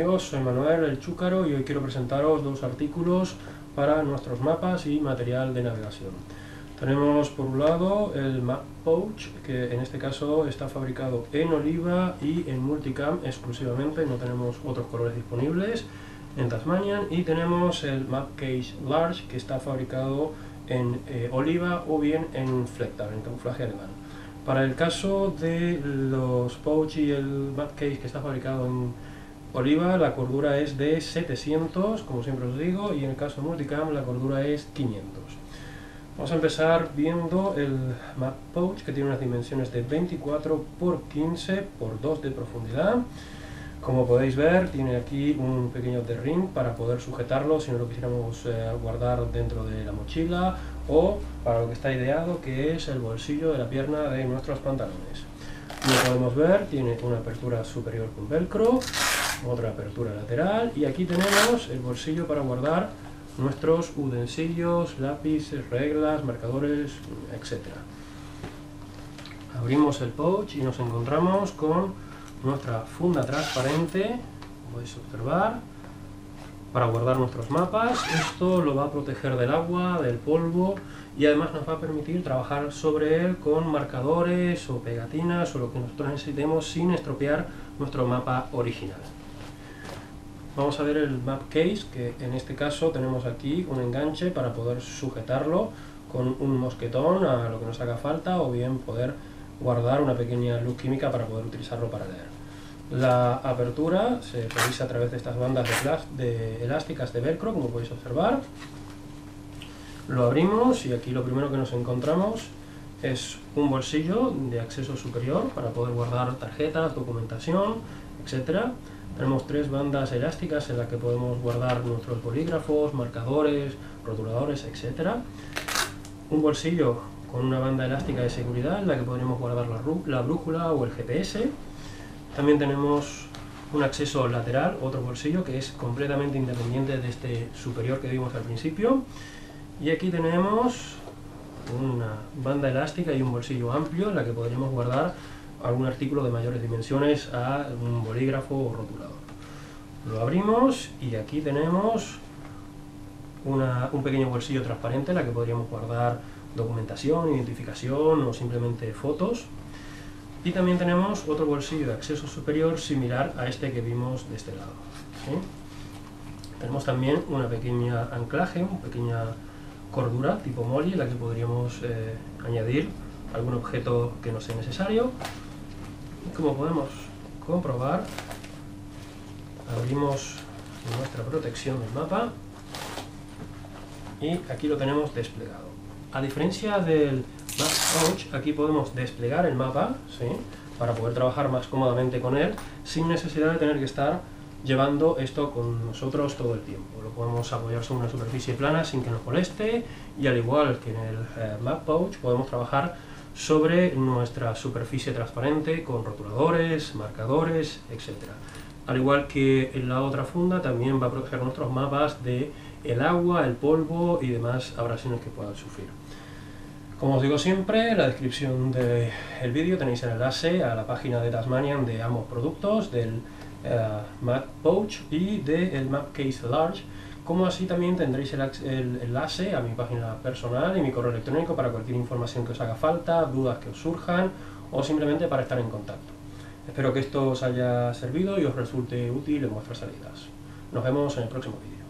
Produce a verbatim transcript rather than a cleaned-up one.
amigos, soy Manuel el Chúcaro y hoy quiero presentaros dos artículos para nuestros mapas y material de navegación. Tenemos por un lado el Map Pouch, que en este caso está fabricado en Oliva y en Multicam exclusivamente, no tenemos otros colores disponibles, en Tasmanian, y tenemos el Map Case Large, que está fabricado en eh, Oliva o bien en Flecktar, en camuflaje alemán. Para el caso de los Pouch y el Map Case que está fabricado en Oliva, la cordura es de setecientos, como siempre os digo, y en el caso de Multicam la cordura es quinientos. Vamos a empezar viendo el Map Pouch, que tiene unas dimensiones de veinticuatro por quince por dos de profundidad. Como podéis ver, tiene aquí un pequeño D-ring para poder sujetarlo si no lo quisiéramos eh, guardar dentro de la mochila, o para lo que está ideado, que es el bolsillo de la pierna de nuestros pantalones. Como podemos ver, tiene una apertura superior con velcro, otra apertura lateral, y aquí tenemos el bolsillo para guardar nuestros utensilios, lápices, reglas, marcadores, etcétera. Abrimos el pouch y nos encontramos con nuestra funda transparente, como podéis observar, para guardar nuestros mapas. Esto lo va a proteger del agua, del polvo, y además nos va a permitir trabajar sobre él con marcadores o pegatinas o lo que nosotros necesitemos sin estropear nuestro mapa original. Vamos a ver el Map Case, que en este caso tenemos aquí un enganche para poder sujetarlo con un mosquetón a lo que nos haga falta, o bien poder guardar una pequeña luz química para poder utilizarlo para leer. La apertura se realiza a través de estas bandas de, de elásticas de velcro, como podéis observar. Lo abrimos y aquí lo primero que nos encontramos es un bolsillo de acceso superior para poder guardar tarjetas, documentación, etcétera. Tenemos tres bandas elásticas en las que podemos guardar nuestros bolígrafos, marcadores, rotuladores, etcétera. Un bolsillo con una banda elástica de seguridad en la que podremos guardar la, la brújula o el G P S. También tenemos un acceso lateral, otro bolsillo que es completamente independiente de este superior que vimos al principio. Y aquí tenemos una banda elástica y un bolsillo amplio en la que podremos guardar algún artículo de mayores dimensiones, a un bolígrafo o rotulador. Lo abrimos y aquí tenemos una, un pequeño bolsillo transparente en la que podríamos guardar documentación, identificación o simplemente fotos. Y también tenemos otro bolsillo de acceso superior similar a este que vimos de este lado, ¿sí? Tenemos también una pequeña anclaje, una pequeña cordura tipo molly en la que podríamos eh, añadir algún objeto que nos sea necesario. Y como podemos comprobar, abrimos nuestra protección del mapa y aquí lo tenemos desplegado. A diferencia del Map Pouch, aquí podemos desplegar el mapa, ¿sí?, para poder trabajar más cómodamente con él, sin necesidad de tener que estar llevando esto con nosotros todo el tiempo. Lo podemos apoyar sobre una superficie plana sin que nos moleste, y al igual que en el eh, Map Pouch, podemos trabajar sobre nuestra superficie transparente con rotuladores, marcadores, etcétera. Al igual que en la otra funda, también va a proteger nuestros mapas de el agua, el polvo y demás abrasiones que puedan sufrir. Como os digo siempre, en la descripción del vídeo tenéis el enlace a la página de Tasmanian de ambos productos, del uh, Map Pouch y del Map Case Large, como así también tendréis el, el enlace a mi página personal y mi correo electrónico para cualquier información que os haga falta, dudas que os surjan o simplemente para estar en contacto. Espero que esto os haya servido y os resulte útil en vuestras salidas. Nos vemos en el próximo vídeo.